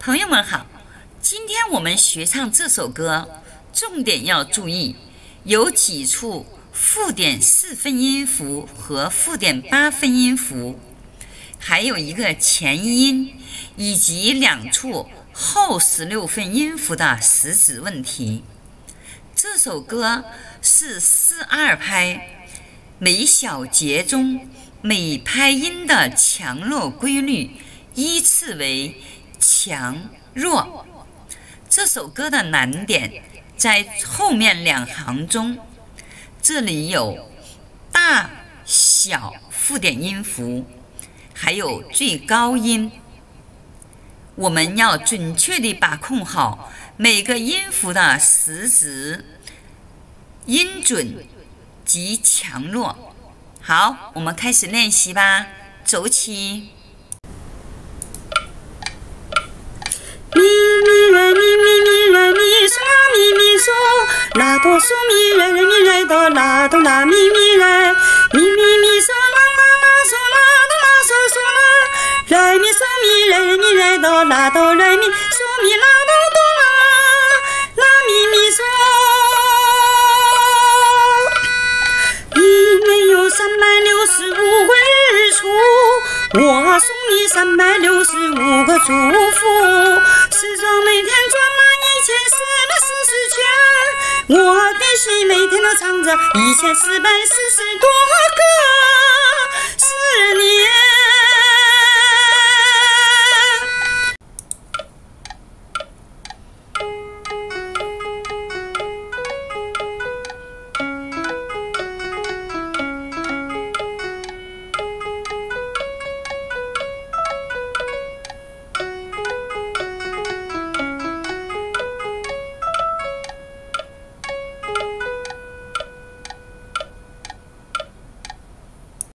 朋友们好，今天我们学唱这首歌，重点要注意有几处附点4分音符和附点8分音符，还有一个前音，以及2处后16分音符的实质问题。这首歌是4/2拍，每小节中每拍音的强弱规律依次为强弱。这首歌的难点在后面2行中，这里有大小附点音符，还有最高音。我们要准确地把控好每个音符的实质、音准及强弱。好，我们开始练习吧，走起。 咪咪来咪咪咪来咪嗦咪咪嗦，拉哆嗦咪来来咪来哆拉哆拉咪咪来，咪咪咪嗦啦啦啦嗦啦哆啦嗦嗦啦，来咪嗦咪来来咪来哆拉哆来咪嗦咪拉哆哆啦，拉咪咪嗦。你没有365个日出，我送你365个祝福。时钟每天转了1440圈，我的心每天都唱着1440多个4年。